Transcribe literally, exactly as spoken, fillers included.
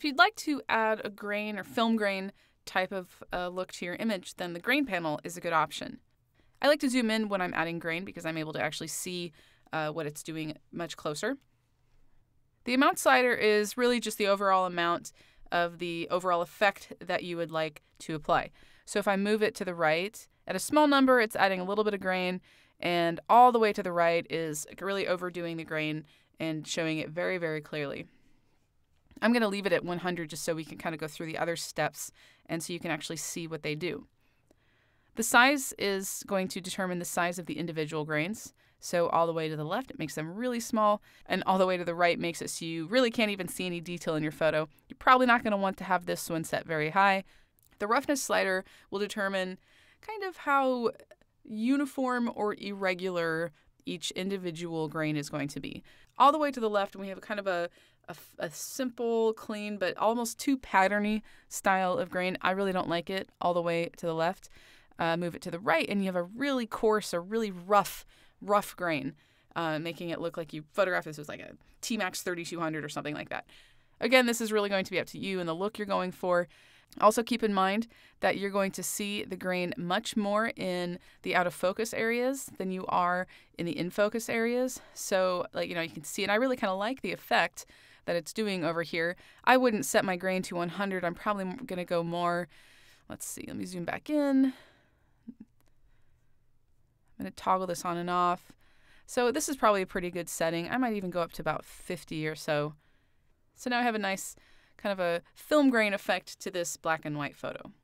If you'd like to add a grain or film grain type of uh, look to your image, then the grain panel is a good option. I like to zoom in when I'm adding grain because I'm able to actually see uh, what it's doing much closer. The amount slider is really just the overall amount of the overall effect that you would like to apply. So if I move it to the right, at a small number, it's adding a little bit of grain, and all the way to the right is really overdoing the grain and showing it very, very clearly. I'm going to leave it at one hundred just so we can kind of go through the other steps and so you can actually see what they do. The size is going to determine the size of the individual grains. So all the way to the left, it makes them really small, and all the way to the right makes it so you really can't even see any detail in your photo. You're probably not going to want to have this one set very high. The roughness slider will determine kind of how uniform or irregular each individual grain is going to be. All the way to the left, we have kind of a, a, a simple, clean, but almost too patterny style of grain. I really don't like it all the way to the left. Uh, move it to the right, and you have a really coarse or really rough rough grain, uh, making it look like you photographed this was like a T Max thirty-two hundred or something like that. Again, this is really going to be up to you and the look you're going for. Also keep in mind that you're going to see the grain much more in the out of focus areas than you are in the in focus areas. So, like, you know, you can see, and I really kind of like the effect that it's doing over here. I wouldn't set my grain to one hundred. I'm probably going to go more, let's see, let me zoom back in. I'm going to toggle this on and off. So this is probably a pretty good setting. I might even go up to about fifty or so. So now I have a nice kind of a film grain effect to this black and white photo.